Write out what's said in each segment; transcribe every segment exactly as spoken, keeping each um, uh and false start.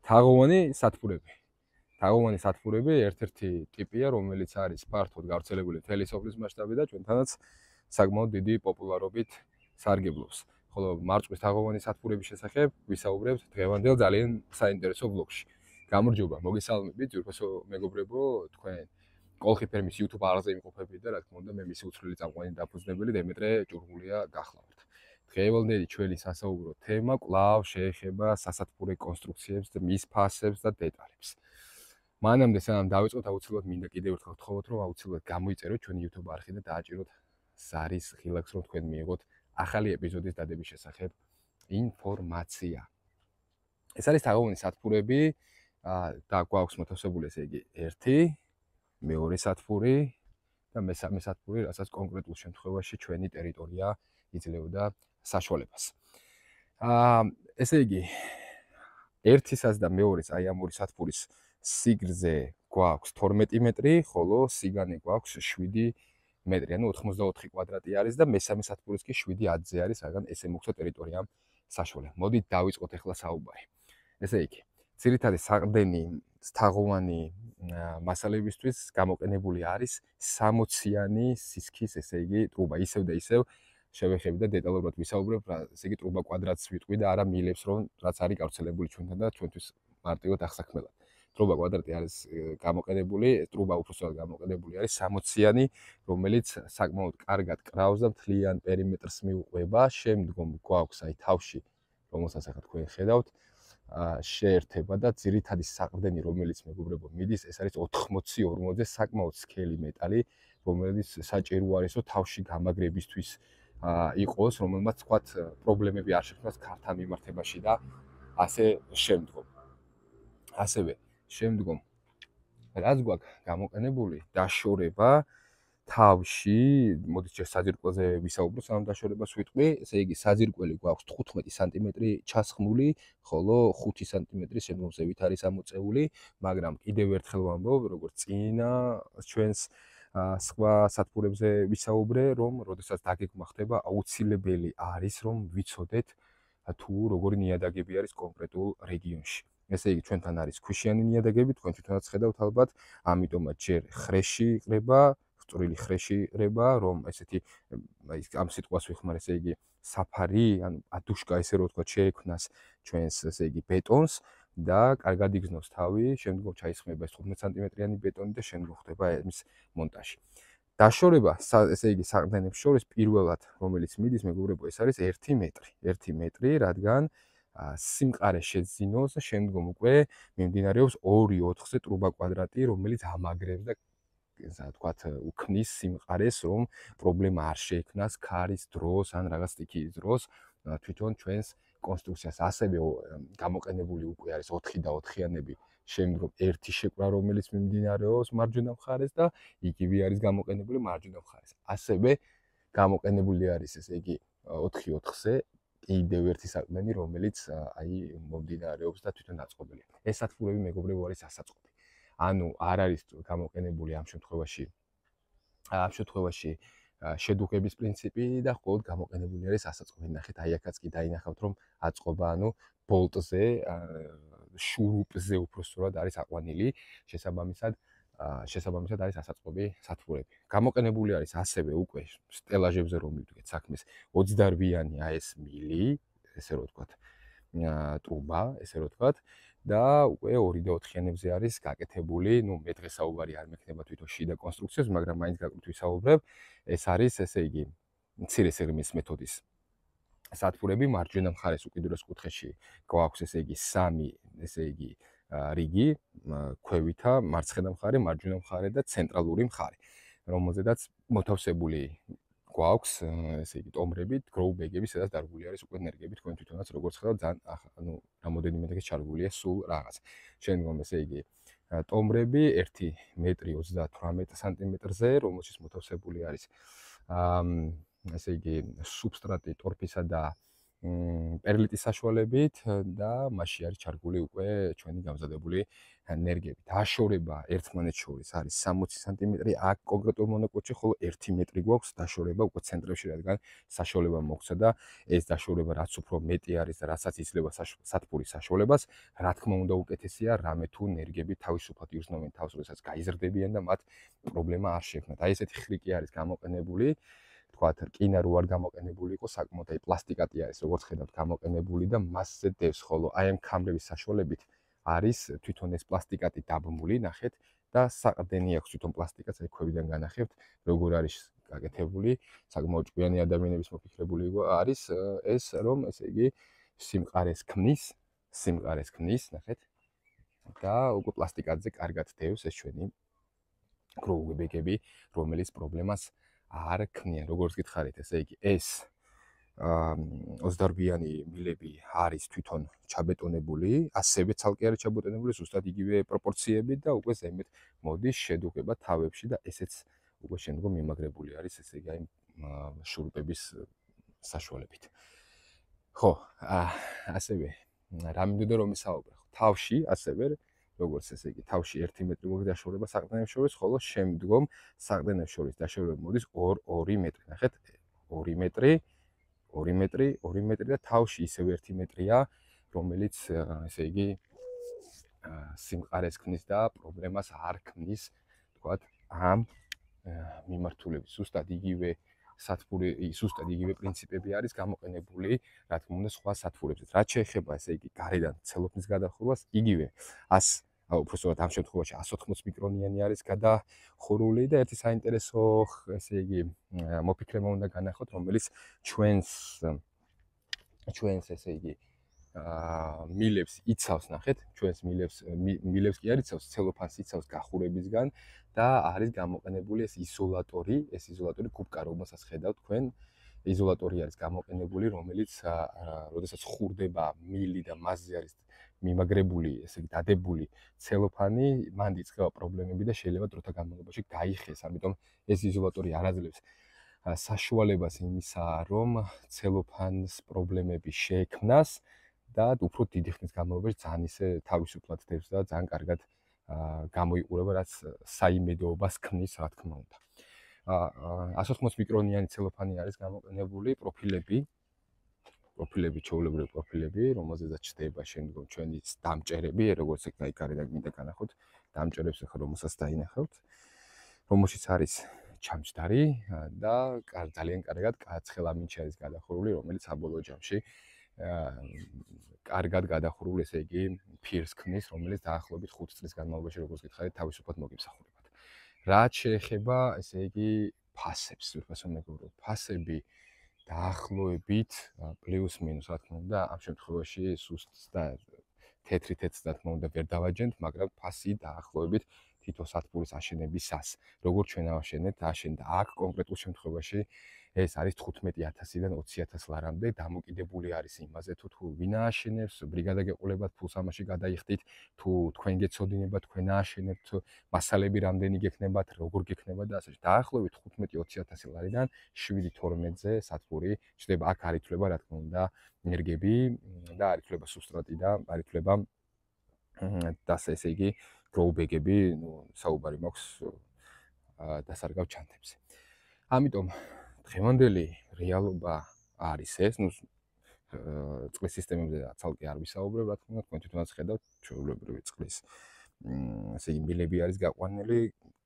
თაღოვანი სათბურები. თაღოვანი სათბურები ერთ-ერთი ტიპია, რომელიც არის ფართოდ გავრცელებული მთელი სოფლის მასშტაბით და ჩვენთანაც საკმაოდ დიდი პოპულარობით სარგებლობს. ხოლო მარწყვის თაღოვანი სათბურების შესახებ ვისაუბრებთ დღევანდელ ძალიან საინტერესო ბლოგში. გამარჯობა, მოგესალმებით, ძვირფასო მეგობრებო, თქვენ კოლხი ფერმის YouTube არაზე იმყოფებით და რა თქმა უნდა მე მისი უცვლელი წამყვანი დაფუძნებელი დემეტრე ჭურღულია გახლავთ. დღევანდელი ჩვენი სასაუბრო თემა კვლავ შეეხება სასათბურე კონსტრუქციებს და მის ფასებს და დეტალებს. მანამდე სანამ დავიწყოთ, აუცილებლად მინდა კიდევ ერთხელ გთხოვოთ, რომ აუცილებლად გამოიწეროთ ჩვენი YouTube არხი და დააჭიროთ ზარის ღილაკს, რომ თქვენ მიიღოთ ახალი ეპიზოდის დადების შესახებ ინფორმაცია. ეს არის თაღოვანი სათბურები და გვაქვს მოთავსებული ესე იგი ერთი, მეორე სათბური და მესამე სათბური, რასაც კონკრეტულ შემთხვევაში ჩვენი ტერიტორია იძლეოდა საშუალებას. აა ესე იგი ერთისაც და მეორეს აი ამ ორი სათბურის სიგრძე გვაქვს თორმეტი მეტრი, ხოლო სიგანე გვაქვს შვიდი მეტრი, ანუ ოთხმოცდაოთხი კვადრატი არის და მესამე სათბურის კი შვიდი ათზე არის, რადგან ესე მოხდა ტერიტორიამ საშუალება. მოდით დავიწყოთ ახლა საუბარი. ესე იგი, ძირითადად საყრდენი თაღოვანი მასალებისთვის გამოყენებული არის სამოციანი სისქის, ესე იგი, ტრუბა, ისევ და ისევ შევეხები და დეტალურად ვისაუბრებ, ესე იგი, ტრუბა კვადრატს ვიტყვი და არა მილებს, რომ რაც არის გავრცელებული ჩვენთან და ჩვენთვის მარტივად აღსაქმელად. ტრუბა კვადრატი არის გამოყენებული, ტრუბა უბრალოდ გამოყენებული არის სამოციანი, რომელიც საკმაოდ კარგად კრავს და მთლიან პერიმეტრს მიუყვება. შემდგომ გვაქვს აი თავში, რომელსაც ახლა თქვენ ხედავთ, შეერთება და ძირითადი საყრდენი, რომელიც მეგობრებო მიდის, ეს არის ოთხმოცი ორმოცი საკმაოდ სქელი მეტალი, რომელიც საჭირო არის, რომ თავში გამაგრებისთვის იყოს, რომელმაც თქვათ პრობლემები არ შექმნას ქართან მიმართებაში და ასე შემდგომ. ასევე შემდგომ რაც გვაქვს გამოყენებული დაშორება თავში, მოდით ჯერ საძირკველზე ვისაუბრო, სანამ დაშორებას ვიტყვი, ესე იგი საძირკველი გვაქვს თხუთმეტი სანტიმეტრი ჩასხმული, ხოლო ხუთი სანტიმეტრი შემდგომზევით არის ამოწეული, მაგრამ კიდევ ერთხელ ვამბობ, როგორც წინა ჩვენს სხვა სათბურებზე ვისაუბრე, რომ როდესაც დაგეგმა ხდება, აუცილებელი არის, რომ ვიცოდეთ თუ როგორი ნიადაგები არის კონკრეტულ რეგიონში. ესე იგი, ჩვენთან არის ქვიშიანი ნიადაგები, თქვენ თვითონაც ხედავთ ალბათ, ამიტომაც ჯერ ხრეში იყრება, წვრილი ხრეში იყრება, რომ ესეთი აი ამ სიტყვას ვიხმარ, ესე იგი, საფარი, ანუ ადუშკა, ესე რომ ვთქვათ, შეექმნას ჩვენს, ესე იგი, ბეტონს და კარგად იგზნოს თავი, შემდგომ ჩაისხმება ეს თხუთმეტი სანტიმეტრიანი ბეტონი და შემდგომ ხდება მის მონტაჟი. დაშორება, ესე იგი, საყრდენებს შორის პირველად, რომელიც მიდის, მეგობრებო, ეს არის ერთი მეტრი. ერთი მეტრი, რადგან სიმყარე შეძინოს და შემდგომ უკვე მიმდინარეობს ორი ოთხზე ტრუბა კვადრატი, რომელიც ამაგრებს და ასე ვთქვათ, უქმნის სიმყარეს, რომ პრობლემა არ შეექმნას ქარის დროს ან რაღაც სტიქიის დროს თვითონ ჩვენს კონსტრუქციას. ასევე გამოყენებული უკვე არის ოთხი და ოთხიანები, შემდგომ ერთი შეკვრა, რომელიც მიმდინარეობს მარჯვენა მხარეს და იგივე არის გამოყენებული მარჯვენა მხარეს. ასევე გამოყენებული არის, ესე იგი, ოთხი ოთხზე კიდევ ერთი საყრდენი, რომელიც აი მომდინარეობს და თვითონ აწყობილია. ეს სათბურები, მეგობრებო, არის ასაწყობი. ანუ არ არის გამოყენებული ამ შემთხვევაში ამ შემთხვევაში შედუღების პრინციპი და მხოლოდ გამოყენებული არის ასაწყობი. ნახეთ, აი აქაც კი დაინახავთ, რომ აწყობა, ანუ ბოლტზე, შურუპზე უბრალოდ არის აყვანილი, შესაბამისად შესაბამისად არის ასაწყობი სათბურები. გამოყენებული არის ასევე უკვე სტელაჟებზე რომ მივდგეთ საქმეს ოცდაოთხიანი ას მილი, ესე რომ ვთქვათ, ტრუბა, ესე რომ ვთქვათ და უკვე ორი და ოთხიანებზე არის გაკეთებული, ნუ მე დღეს საუბარი არ მექნება თვითონ შიდა კონსტრუქციაზე, მაგრამ მაინც გაკვირთ ვისაუბრებ, ეს არის, ესე იგი, მცირე სიღრმის მეთოდის სათბურები, მარჯვენა მხარეს უკიდურეს კუთხეში გვაქვს, ესე იგი, სამი, ესე იგი, რიგი, ქვევითა, მარცხენა მხარე, მარჯვენა მხარე და ცენტრალური მხარე, რომელზედაც მოთავსებული გვაქვს, ესე იგი, ტომბრებით, გროუბეგები, სადაც დარგული არის უკვე ენერგიები, თქვენ თვითონაც როგორც ხედავთ, ძალიან, ანუ რამოდენიმე დღეს ჩარგულია სულ რაღაც. შემდგომ, ესე იგი, ტომბრები ერთი მეტრი ოცდათვრამეტი სანტიმეტრზე, რომელშიც მოთავსებული არის, ესე იგი, სუბსტრატი ტორფისა და პერლიტის საშუალებით და მასში არის ჩარგული უკვე ჩვენი გამზადებული ნერგები. დაშორება ერთმანეთს შორის არის სამოცი სანტიმეტრი, აქ კონკრეტულ მონაკვეთში ხოლო ერთი მეტრი გვაქვს დაშორება უკვე ცენტრებში, რადგან საშუალება მოქცა და ეს დაშორება რაც უფრო მეტი არის და რასაც იძლევა სათბურის საშუალებას, რა თქმა უნდა უკეთესია, რამე თუ ნერგები თავისუფლად იხსნიან თავს, როდესაც გაიზრდებიან და მათ პრობლემა არ შეექმნათ. აი ესეთი ხრიკი არის გამოყენებული. თქვათ, რკინა რო არ გამოყენებული იყო, საკმაოდ აი პლასტიკატი არის, როგორც ხედავთ, გამოყენებული და მასზე დევს, ხოლო აი ამ ქამრების საშუალებით არის თვითონ ეს პლასტიკატი დაბმული, ნახეთ და საყრდენი აქვს თვითონ პლასტიკატს, აი ქვევიდან განახებთ, როგორ არის გაკეთებული, საკმაოდ ჭკვიანი ადამიანების მოფიქრებული არის ეს, რომ ესე იგი სიმყარეს ქმნის, სიმყარეს ქმნის, ნახეთ და უკვე პლასტიკატზე კარგად დევს ეს ჩვენი გროუგებები, რომელიც პრობლემას არ ქმნიან, როგორც გითხარით, ესე იგი ეს ოცდაორბიანი მილები არის თვითონ ჩაბეტონებული, ასევე ცალკე არის ჩაბეტონებული, ზუსტად იგივე პროპორციები და უკვე ზემოთ მოდის შედუღება თავებში და ესეც უკვე შემდგომ მიმაგრებული არის, ესე იგი აი შურუპების საშუალებით. ხო, ასევე რა მინდოდა რომ ისაუბრე, თავში ასევე როგორც ესე იგი თავში ერთი მეტრი მოდის დაშორება საყრდენებს შორის, ხოლო შემდგომ საყრდენებს შორის დაშორება მოდის ორი მეტრი. ნახეთ, ორი მეტრი, ორი მეტრი, ორი მეტრი და თავში ისევ ერთი მეტრია, რომელიც ესე იგი სიმყარეს ქმნის და პრობლემას არ ქმნის, თქვათ, ამ მიმართულებით. ზუსტად იგივე სათბური, ზუსტად იგივე პრინციპები არის გამოყენებული, რა თქმა უნდა, სხვა სათბურებზე. რაც შეეხება ესე იგი გარედან ცელოფნის გადახურვას, იგივე ას აუ უბრალოდ ამ შემთხვევაში εκατს ოთხმოცი მიკრონიანი არის გადახურული და ერთი საინტერესო ესე იგი მოფიქრება უნდა განახოთ, რომელიც ჩვენს ჩვენს ესე იგი აა მილებს იცავს, ნახეთ, ჩვენს მილებს მილებს კი არ იცავს, ცელოფანს იცავს გახურებისგან და არის გამოყენებული ეს იზოლატორი, ეს იზოლატორი კუბკა, რომელსაც ხედავთ თქვენ, იზოლატორი არის გამოყენებული, რომელიც როდესაც ხურდება მილი და მასზე არის მიმაგრებული, ესე იგი დადებული ცელოფანი, მან იწყება პრობლემები და შეიძლება დროთა განმავლობაში გაიხეს. ამიტომ ეს იზოლატორი არ აძლევს საშუალებას იმისა, რომ ცელოფანს პრობლემები შეექმნას და უფრო დიდი ხნის განმავლობაში ძალიან ისე თავისუფლად დევს და ძალიან კარგად გამოიყურება, რაც საიმედოობას ქმნის, რა თქმა უნდა. εκατს ოთხმოცი მიკრონიანი ცელოფანი არის გამოყენებული, პროფილები პროფილები, ჩვეულებრივი პროფილები, რომელზეც ჩნდება შემდგომ ჩვენი დამჭერები, როგორც ეგ აი გარედან მინდა განახოთ, დამჭერებს ახლა რომელსაც დაინახავთ, რომელშიც არის ჩამჯდარი და ძალიან კარგად ცხელამინჩი არის გადახურული, რომელიც საბოლოო ჯამში კარგად გადახურული, ესე იგი, ფირს ქმნის, რომელიც დაახლოებით ხუთ წლის განმავლობაში, როგორც გითხარით, თავისუფლად მოგიმსახურებათ. რაც შეეხება, ესე იგი, ფასებს, ვიფასო მეგობრო, ფასები დაახლოებით პლუს მინუს, რა თქმა უნდა, ამ შემთხვევაში სუსტს და თეთრი თეთრს, რა თქმა უნდა, ვერ დავაჯენთ, მაგრამ ფასი დაახლოებით თითო სათბურის აშენებისას, როგორც ჩვენ ავაშენეთ, აშენდა აქ კონკრეტულ შემთხვევაში ეს არის თხუთმეტი ათასიდან ოცი ათას ლარამდე, დამოკიდებული არის იმაზე, თუ თუ ვინ ააშენებს, ბრიგადა გეყოლებათ, ფულს ამაში გადაიხდით, თუ თქვენ გეცოდინებათ, თქვენ ააშენებთ, მასალები რამდენი გექნებათ, როგორ გექნებათ და ასე. დაახლოებით თხუთმეტი ოცი ათასი ლარიდან შვიდი თორმეტზე სათბური ჩნდება. აქ არ ითვლება, რა თქმა უნდა, ენერგები და არ ითვლება სუბსტრატი და არ ითვლება და ესე იგი გროუბეგები, ნუ საუბარი მაქვს დასარგავ ჩანთებზე. ამიტომ დღევანდელი რეალობა არის ეს, ნუ წყლის სისტემებზე ცალკე არ ვისაუბრებ, რა თქმა უნდა, თქვენ თვითონაც ხედავთ, ჩვეულებრივი წყლის ესე იგი მილები არის გაყვანილი,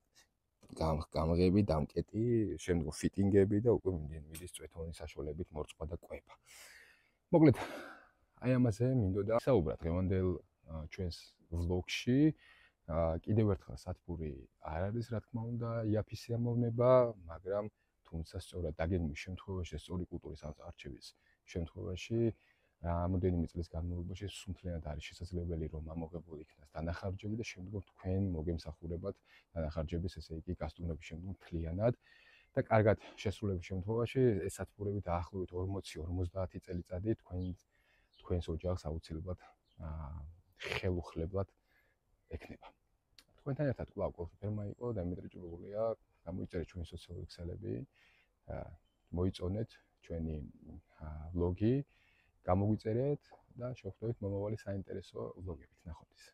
გამღები, დამკეტი, შემდგომ ფიტინგები და უკვე მიდის წვეთოვანი საშუალებით მორწყვა და კვება. მოკლედ, აი ამაზე მინდოდა საუბრა დღევანდელ ჩვენს ვლოგში. კიდევ ერთხელ სათბური არ არის, რა თქმა უნდა, იაფის სიამოვნება, მაგრამ თუმცა სწორად დაგეგმვის შემთხვევაში, სწორი კულტურის არჩევის შემთხვევაში, რამოდენიმე წლის განმავლობაში სრულიად არის შესაძლებელი, რომ ამოღებული იქნას დანახარჯები და შემდგომ თქვენ მოგემსახურებათ დანახარჯების, ესე იგი, გასტუმრების შემდგომ მთლიანად და კარგად შესრულების შემთხვევაში ეს სათბურები დაახლოებით ორმოცი ორმოცდაათი წელიწადი თქვენ თქვენს ოჯახს აუცილებლად ხელუხლებლად ექნება. თქვენთან ერთად კვლავ კოლხიფერმა იყო დიმიტრი ჭურღულია, გამოიწერეთ ჩვენი სოციალური ქსელები, მოიწონეთ ჩვენი ვლოგი გამოგვიწერეთ და შევხვდებით მომავალი საინტერესო ვლოგებით. ნახვამდის.